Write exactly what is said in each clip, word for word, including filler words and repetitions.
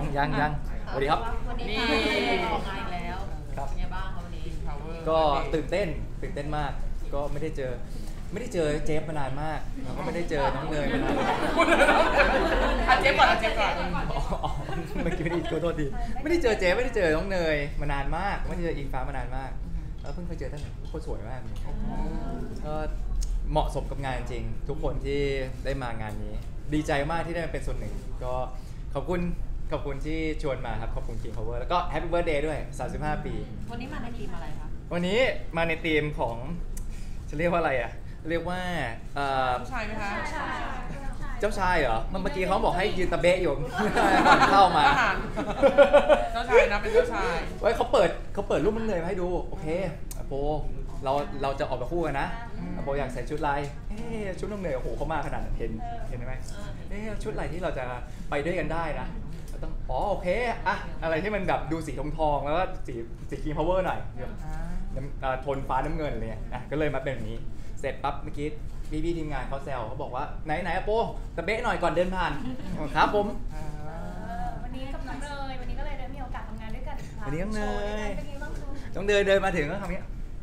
ยังยังสวัสดีครับวันนี้ออกงานอีกแล้วครับเป็นไงบ้างครับวันนี้ก็ตื่นเต้นตื่นเต้นมากก็ไม่ได้เจอไม่ได้เจอเจฟมานานมากแล้วก็ไม่ได้เจอน้องเนยมานานอาเจฟก่อนอาเจฟก่อนอ๋อเมื่อกี้ไม่ได้ขอโทษทีไม่ได้เจอเจฟไม่ได้เจอน้องเนยมานานมากไม่ได้เจออิงฟ้ามานานมากแล้วเพิ่งเคยเจอท่านโคตรสวยมากก็เหมาะสมกับงานจริงทุกคนที่ได้มางานนี้ดีใจมากที่ได้เป็นส่วนหนึ่งก็ขอบคุณขอบคุณที่ชวนมาครับขอบคุณ King Power แล้วก็ Happy Birthday ด้วยสามสิบห้าปีวันนี้มาในทีมอะไรคะวันนี้มาในทีมของจะเรียกว่าอะไรอ่ะเรียกว่าเจ้าชายไหมคะเจ้าชายเหรอเมื่อกี้เขาบอกให้ยืนตะเบะอยู่เข้ามาเจ้าชายนะเป็นเจ้าชายไว้เขาเปิดเขาเปิดรูปมันเลยมาให้ดูโอเคโปเราเราจะออกมาคู่กันนะโปอยากใส่ชุดลายชุดน้องเนยโอ้โหเขามาขนาดนั้นเห็นเห็นไหมชุดลายที่เราจะไปด้วยกันได้นะต้องอ๋อโอเคอะอะไรที่มันแบบดูสีทองทองแล้วก็สีสีKing Powerหน่อยโทนฟ้าน้ำเงินอะไรเงี้ยอ่ะก็เลยมาเป็นแบบนี้เสร็จปั๊บเมื่อกี้พี่พี่ทีมงานเขาแซวเขาบอกว่าไหนไหนอะโปตะเบะหน่อยก่อนเดินผ่านครับผมวันนี้กับน้องเนยวันนี้ก็เลยได้มีโอกาสทำงานด้วยกันอีกครั้งวันนี้น้องเนยเป็นไงบ้างคะน้องเนยเดินมาถึงก็ทำเนี้ย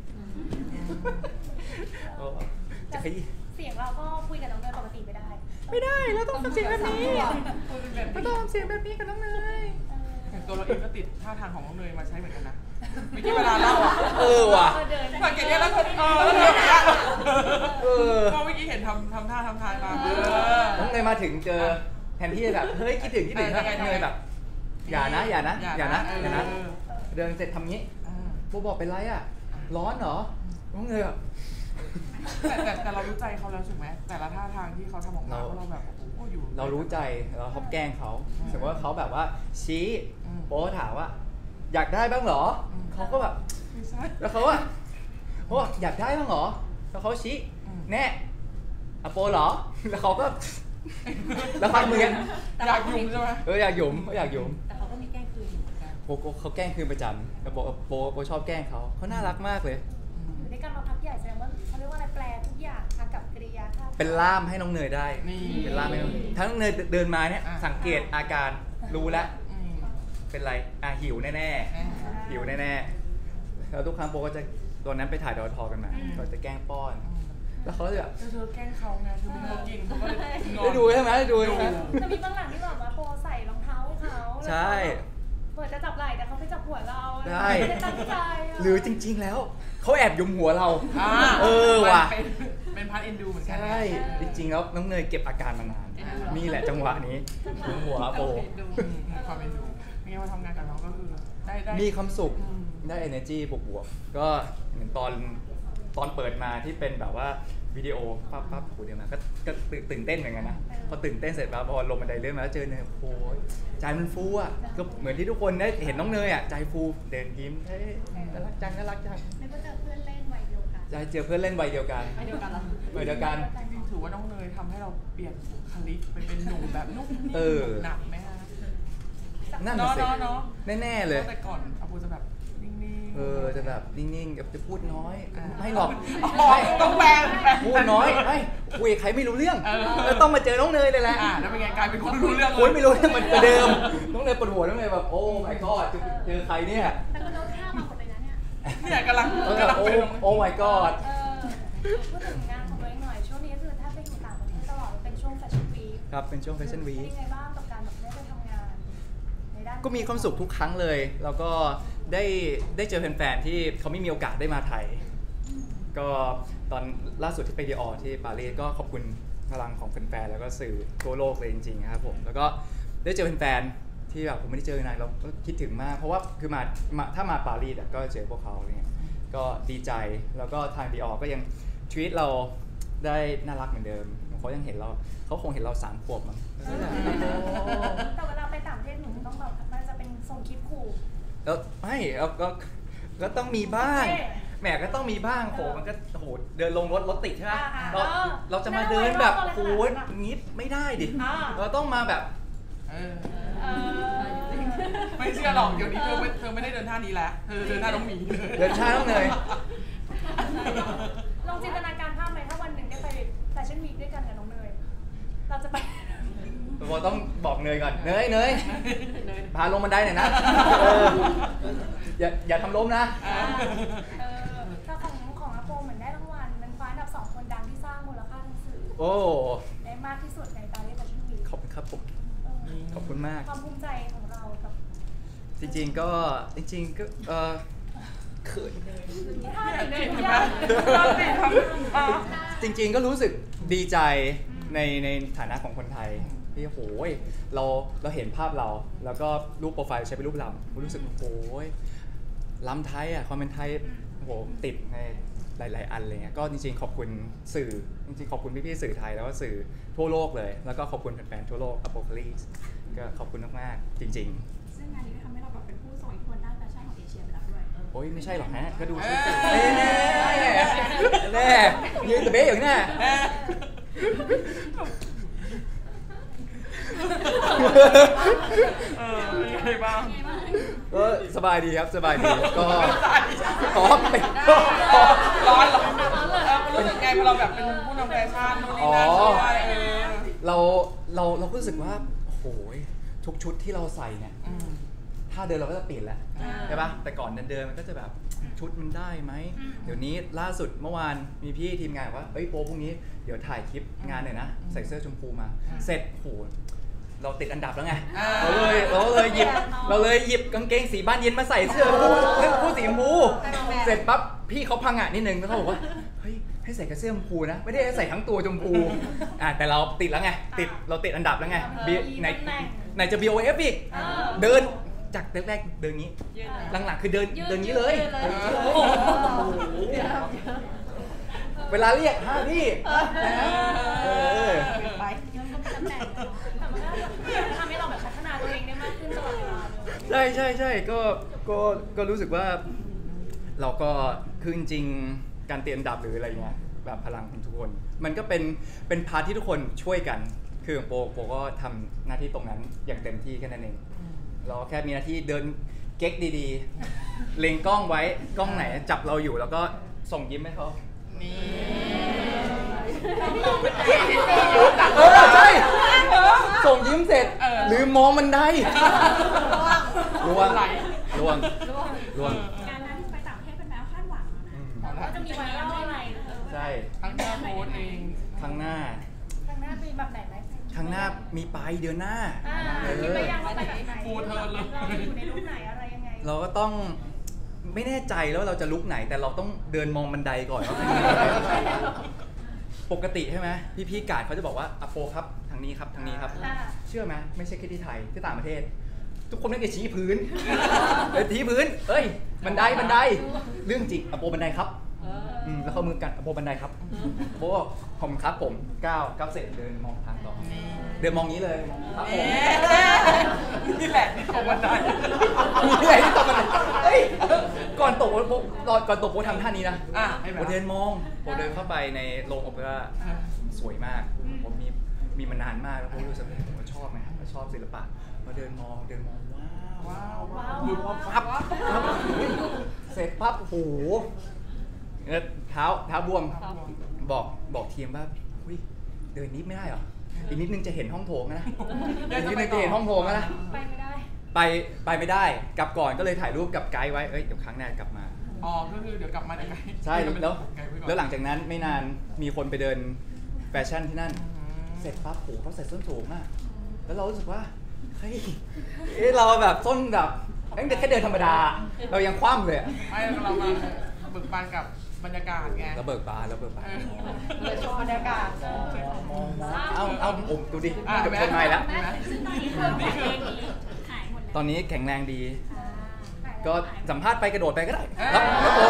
จะขยี้เสียงเราก็คุยกับน้องเนยปกติไม่ได้ไม่ได้เราต้องทำเสียงแบบนี้เราต้องทำเสียงแบบนี้กับน้องเนยตัวเราเองก็ติดท่าทางของน้องเนยมาใช้เหมือนกันนะเมื่อกี้เวลาเล่าอ่ะเออว่ะสังเกตเนี่ยแล้วคนเออแล้วเนยอย่างเงี้ยเออก็เมื่อกี้เห็นทำทำท่าทำทางมาน้องเนยมาถึงเจอแทนที่แบบเฮ้ยคิดถึงคิดถึงน้องเนยแบบอย่านะอย่านะอย่านะอย่านะเดินเสร็จทำงี้โบบอกเป็นไรอ่ะร้อนเหรอน้องเนยอ่ะแต่แต่แต่เรารู้ใจเขาแล้วถูกไหมแต่ละท่าทางที่เขาทำออกมาเราแบบโอ้อยู่เรารู้ใจเราเขาแกล้งเขาสมมติว่าเขาแบบว่าชี้โป๊ถามว่าอยากได้บ้างเหรอเขาก็แบบแล้วเขาว่าโอ้อยากได้บ้างเหรอแล้วเขาชี้แน่อะโปเหรอแล้วเขาก็แล้วฟังมืออยากหยุ่มใช่ไหมเอออยากหยุ่มอยากหยุ่มแต่เขาก็มีแกล้งคืนเหมือนกันโปเขาแกล้งคืนประจำแต่โปโปโปชอบแกล้งเขาเขาน่ารักมากเลยในการมาพักใหญ่แสดงว่าเขาเรียกว่าอะไรแปลทุกอย่างอากับกริยาท่าเป็นล่ามให้น้องเนยได้เป็นล่ามให้น้องทั้งน้องเนยเดินมาเนี่ยสังเกตอาการรู้แล้วเป็นไรอ่ะหิวแน่ๆหิวแน่ๆแล้วทุกครั้งโปก็จะตอนนั้นไปถ่ายดอทอกันมาก็จะแกล้งป้อนแล้วเขาจะเธอแกล้งเขาไงคือมันเขากินเขาก็เลยได้ดูใช่ไหมได้ดูใช่ไหมจะมีบางหลังที่แบบว่าโปใส่รองเท้าให้เขาใช่เปิดจะจับไหล่แต่เขาไปจับหัวเราใช่ไม่ได้ตั้งใจหรือจริงๆแล้วเขาแอบยุมหัวเราเออว่ะเป็นพาร์ทเอ็นดูเหมือนกันใช่จริงๆแล้วน้องเนยเก็บอาการมานานนี่แหละจังหวะนี้ยุมหัวโปความเอ็นดูมีมาทำงานกับเราก็คือได้ได้มีความสุขได้ energy บวกๆก็เหมือนตอนตอนเปิดมาที่เป็นแบบว่าวิดีโอปั๊บปั๊บโหเดี๋ยวมาก็ก็ตื่นเต้นเหมือนกันนะพอตื่นเต้นเสร็จแล้วพอลงบันไดเลื่อนมาแล้วเจอเนยโอ้ยใจมันฟูอ่ะก็เหมือนที่ทุกคนได้เห็นน้องเนยอ่ะใจฟูเดินยิ้มเฮ้ยน่ารักจังน่ารักจังไม่ก็เจอเพื่อนเล่นวัยเดียวกันใจเจอเพื่อนเล่นวัยเดียวกันวัยเดียวกันแล้ววัยเดียวกันจริงๆถือว่าน้องเนยทำให้เราเปลี่ยนบุคลิกไปเป็นหนุ่มแบบนุ่มนิ่มหนักไหมฮะนั่นสิแน่ๆเลยแต่ก่อนอาปูจะแบบนิ่งๆเออจะแบบนิ่งๆจะพูดน้อยไม่หรอกต้องแปลงพูดน้อยไม่คุยใครไม่รู้เรื่องต้องมาเจอน้องเนยเลยแหละแล้วเป็นไงกลายเป็นคนรู้เรื่องคนไม่รู้เรื่องมันเดิมน้องเนยปวดหัวน้องเนยแบบโอ้ my god เจอใครเนี่ยแต่ก็โดนท่ามาหมดเลยนะเนี่ยเนี่ยกำลังกำลังโอ้ my god พูดถึงงานของตัวเองหน่อยช่วงนี้คือถ้าไปอยู่ต่างประเทศตลอดเป็นช่วงแฟชั่นวีคครับเป็นช่วงแฟชั่นวีคเป็นยังไงบ้างกับการแบบได้ไปทำงานในด้านก็มีความสุขทุกครั้งเลยแล้วก็ได้ได้เจอแฟนๆที่เขาไม่มีโอกาสได้มาไทยก็ตอนล่าสุดที่ไปดีออที่ปารีสก็ขอบคุณพลังของแฟนๆแล้วก็สื่อทั่วโลกเลยจริงๆครับผมแล้วก็ได้เจอแฟนๆที่แบบผมไม่ได้เจอนานเราก็คิดถึงมากเพราะว่าคือมาถ้ามาปารีสก็เจอพวกเขาเนี่ยก็ดีใจแล้วก็ทางดีออก็ยังทวีตเราได้น่ารักเหมือนเดิมเขายังเห็นเราเขาคงเห็นเราสามขวบมั้งแต่เวลาไปต่างประเทศหนูต้องแบบมันจะเป็นทรงคลิปขู่แล้วไม่ก็ก็ต้องมีบ้างแหมก็ต้องมีบ้างโหมันก็โหเดินลงรถรถติดใช่ไหมเราเราจะมาเดินแบบโหงี้ไม่ได้ดิเราต้องมาแบบไม่เชื่อหรอกเดี๋ยวนี้เธอเธอไม่ได้เดินท่านี้แล้วเธอเดินท่าน้องหมีเดินท่าน้องเนยลองจินตนาการภาพไหมถ้าวันหนึ่งได้ไปแฟชั่นวีคด้วยกันกับน้องเนยเราจะไปเอโปต้องบอกเนยก่อนเนยเนยพาลงบันไดหน่อยนะเอออย่าอย่าทำล้มนะเออแต่ของของอาโปเหมือนได้รางวัลเป็นคว้าอันดับสองคนดังที่สร้างมูลค่าทางสื่อโอ้ได้มากที่สุดในปารีสแฟชั่นวีคขอบคุณครับผมขอบคุณมากความภูมิใจของเรากับจริงๆก็จริงๆก็เออเขินท่าไหนเนยยากจริงๆก็รู้สึกดีใจในในฐานะของคนไทยที่โหยเราเราเห็นภาพเราแล้วก็รูปโปรไฟล์ใช้เป็นรูปลำรู้สึกโหยลำไทยอ่ะความเป็นไทยโหติดในหลายๆอันเลยเงี้ยก็จริงๆขอบคุณสื่อจริงๆขอบคุณพี่ๆสื่อไทยแล้วก็สื่อทั่วโลกเลยแล้วก็ขอบคุณแฟนๆทั่วโลก Apocalypse ก็ขอบคุณมากๆจริงๆซึ่งงานนี้ก็ทำให้เราแบบเป็นผู้ทรงอิทธิพลด้านแฟชั่นของเอเชียไปแล้วด้วยโอ้ยไม่ใช่หรอกฮะก็ดูสิแน่แน่แน่ยืนตะเบ๊ะอย่างแน่เออเป็นไงบ้างก็สบายดีครับสบายดีก็ขอเป็นร้อนเหรอเออรู้สึกไงพอเราแบบเป็นผู้นำแฟชั่นนู่นนี่นั่นด้วยเออเราเราเรารู้สึกว่าโอ้โหทุกชุดที่เราใส่เนี่ยถ้าเดินเราก็จะเปลี่ยนแล้วใช่ปะแต่ก่อนเดินเดินมันก็จะแบบชุดมันได้ไหมเดี๋ยวนี้ล่าสุดเมื่อวานมีพี่ทีมงานว่าเอ้ยโป๊พรุ่งนี้เดี๋ยวถ่ายคลิปงานหน่อยนะใส่เสื้อชมพูมาเสร็จโหเราติดอันดับแล้วไงเราเลยเราเลยหยิบเราเลยหยิบกางเกงสีบ้านเย็นมาใส่เสื้อคู่สีชมพูเสร็จปั๊บพี่เขาพังอ่ะนิดนึงแล้วเขาบอกว่าเฮ้ยให้ใส่กระเสื้อชมพูนะไม่ได้ใส่ทั้งตัวชมพูอ่าแต่เราติดแล้วไงติดเราติดอันดับแล้วไงไหนไหนจะ บี โอ เอฟ อีกเดินจากแรกๆเดินงี้หลังๆคือเดินเดินงี้เลยเวลาเรียกฮะพี่เออไปยังก็เป็นตำแหน่งแต่มันก็ทำให้เราแบบพัฒนาตัวเองได้มากขึ้นตลอดเวลาใช่ใช่ใช่ก็ก็ก็รู้สึกว่าเราก็คือจริงๆการเตรียมดับหรืออะไรเงี้ยแบบพลังของทุกคนมันก็เป็นเป็นพาร์ทที่ทุกคนช่วยกันคือโปโปก็ทำหน้าที่ตรงนั้นอย่างเต็มที่แค่นั้นเองเราแค่มีหน้าที่เดินเก๊กดีๆเล็งกล้องไว้กล้องไหนจับเราอยู่แล้วก็ส่งยิ้มให้เขานี่เออใช่ส่งยิ้มเสร็จลืมมองมันได้ลวงลวงลวงงานนั้นไปต่างประเทศเป็นแนวคาดหวังนะก็จะมีไวรัลอะไรใช่ครั้งหน้าโพสเองครั้งหน้าครั้งหน้ามีแบบไหนไหมครั้งหน้ามีไปเดือนหน้าคิดไปยังว่าไปแบบไหนเราอยู่ในรูปไหนอะไรยังไงเราก็ต้องไม่แน่ใจแล้วเราจะลุกไหนแต่เราต้องเดินมองบันไดก่อนว่าปกติใช่ไหมพี่พี่กาดเขาจะบอกว่าอโปครับทางนี้ครับทางนี้ครับเชื่อไหมไม่ใช่แค่ที่ไทยที่ต่างประเทศทุกคนต้องจะชี้พื้นเลยชี้พื้นเอ้ยบันไดบันไดเรื่องจริงอโปบันไดครับแล้วเขามือกันอโปบันไดครับโปผมครับผมก้าวก้าวเสร็จเดินมองทางต่อเดินมองนี้เลยครับผมนี่แหละที่ตกบันไดนี่แหละที่ตกบันไดเฮ้ยก่อนตกโปก่อนตกโปทำท่านี้นะโปเดินมองโปเดินเข้าไปในโรงโอเปร่าสวยมากผมมีมีมานานมากแล้วผมรู้สึกผมชอบไหมครับชอบศิลปะมาเดินมองเดินมองว้าวว้าวหยุดปั๊บเสร็จปั๊บโอ้โหเท้าเท้าบวมบอกบอกทีมว่าเดินนิดไม่ได้หรออีกนิดนึงจะเห็นห้องโถงนะอีกนิดนึงจะเห็นห้องโถงนะไปไม่ได้ไปไปไม่ได้กลับก่อนก็เลยถ่ายรูปกับไกด์ไว้เอ้ยเดี๋ยวครั้งหน้ากลับมาอ๋อก็คือเดี๋ยวกลับมาเดี๋ยวไกด์ใช่แล้วแล้วหลังจากนั้นไม่นานมีคนไปเดินแฟชั่นที่นั่นเสร็จปั๊บโหเขาใส่ส้นสูงอ่ะแล้วเรารู้สึกว่าเฮ้ยเราแบบส้นแบบแค่เดินธรรมดาเรายังคว่ำเลยไม่เรามาบึกบานกับบรรยากาศไงแล้วเบิกบานแล้วเบิกบานเลยชมบรรยากาศเอาเอาผมดูดิเกือบชนไม้แล้วตอนนี้แข็งแรงดีก็สัมภาษณ์ไปกระโดดไปก็ได้ครับครับผม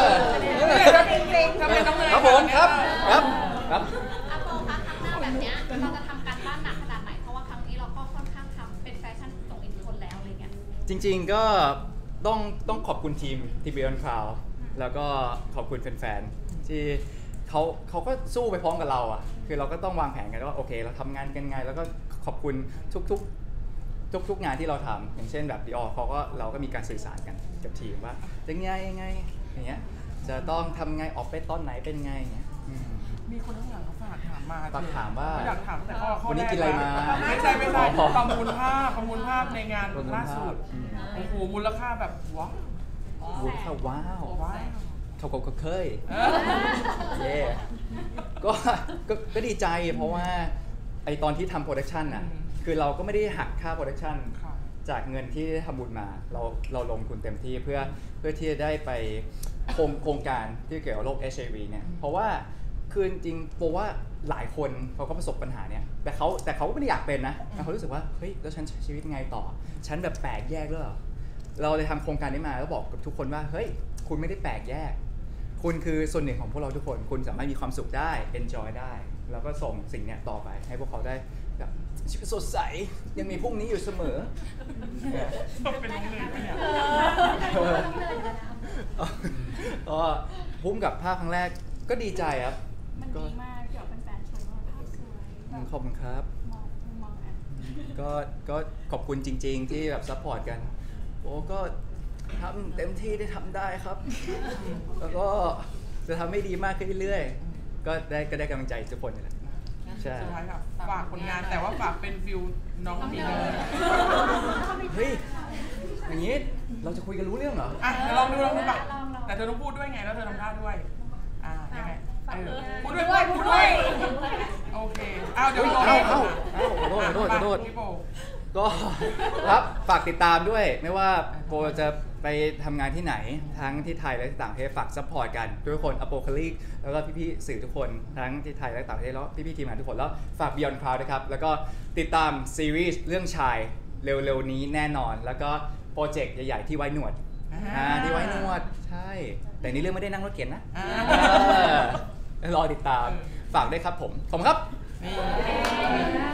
ครับผมครับครับครับอาโปคะครั้งหน้าแบบนี้เราจะทำการบ้านหนักขนาดไหนเพราะว่าครั้งนี้เราก็ค่อนข้างทำเป็นแฟชั่นตรงอินคนแล้วอะไรเงี้ยจริงๆก็ต้องต้องขอบคุณทีมทีม Beyond Cloud แล้วก็ขอบคุณแฟนๆที่เขาเขาก็สู้ไปพร้อมกับเราอ่ะคือเราก็ต้องวางแผนกันว่าโอเคเราทำงานกันไงแล้วก็ขอบคุณทุกๆทุกๆงานที่เราทำอย่างเช่นแบบดีออเขาก็เราก็มีการสื่อสารกันกับทีมว่าจะไงยังไงอย่างเงี้ยจะต้องทำไงออกไปตอนไหนเป็นไงเงี้ยมีคนข้างหลังเขาฝากถามมาฝากถามว่าเขอยากถามตั้งแต่ข้อข้อวันนี้แรกกินอะไรมาไม่ใช่ไม่ใช่อ๋อประมูลภาพประมูลภาพในงานประมูลภาพล่าสุดอืมโอ้โหมูลค่าแบบว้าววุ้นข้าวว้าวว้าวเขาก็เคยเออเย่ก็ก็ก็ดีใจเพราะว่าไอตอนที่ทำโปรดักชันอ่ะอืมคือเราก็ไม่ได้หักค่าโปรดักชันค่ะจากเงินที่ทำบุญมาเราเราลงทุนเต็มที่เพื่อเพื่อที่จะได้ไปโครงโครงการที่เกี่ยวกับโรค เอช ไอ วี เนี่ยเพราะว่าคือจริงๆโปรว่าหลายคนเขาก็ประสบปัญหาเนี่ยแต่เขาแต่เขาก็ไม่ได้อยากเป็นนะแต่เขารู้สึกว่าเฮ้ยแล้วฉันใช้ชีวิตไงต่อ ฉันแบบแปลกแยกด้วยเหรอเราเลยทำโครงการนี้มาแล้วบอกกับทุกคนว่าเฮ้ยคุณไม่ได้แปลกแยก คุณคือส่วนหนึ่งของพวกเราทุกคนคุณสามารถมีความสุขได้ enjoy ได้ แล้วก็ส่งสิ่งเนี้ยต่อไปให้พวกเขาได้แบบชีวิตสดใสยังมีพรุ่งนี้อยู่เสมอเป็นอย่างนี้เลยปะเนี่ยก็พุ่มกับภาคครั้งแรกก็ดีใจครับมันก็ดีมากที่แบบแฟนๆชมว่าภาพสวยแบบขอบคุณครับมองมองอ่ะก็ก็ขอบคุณจริง ๆ ที่แบบซัพพอร์ตกันโอ้ก็ทำเต็มที่ได้ทำได้ครับ แล้วก็จะทำให้ดีมากขึ้นเรื่อยๆ ก็ได้ก็ได้กำลังใจทุกคนนี่แหละใช่สุดท้ายค่ะฝากผลงานแต่ว่าฝากเป็นฟิลน้องมีเนยเฮ้ย อย่างนี้เราจะคุยกันรู้เรื่องเหรออ่ะเดี๋ยวลองดูลองดูป่ะแต่เธอต้องพูดด้วยไงแล้วเธอทำท่าด้วยอ่ายังไงเออพูดด้วยพูดด้วยโอเคอ้าวเดี๋ยวเฮ้ยเอ้าเอ้าเอ้าขอโทษขอโทษขอโทษพี่โบก็ครับฝากติดตามด้วยไม่ว่าโปรจะไปทำงานที่ไหนทั้งที่ไทยและที่ต่างประเทศฝากซัพพอร์ตกันทุกคนอโปคาลิกแล้วก็พี่ๆสื่อทุกคนทั้งที่ไทยและต่างประเทศแล้วพี่ๆทีมงานทุกคนแล้วฝาก Beyond Cloud นะครับแล้วก็ติดตามซีรีส์เรื่องชายเร็วๆนี้แน่นอน แล้วก็โปรเจกต์ใหญ่ๆที่ไว้หนวดอ่าที่ไว้หนวดใช่แต่นี่เรื่องไม่ได้นั่งรถเข็นนะอ่าเออรอติดตามฝากด้วยครับผมขอบคุณครับนี่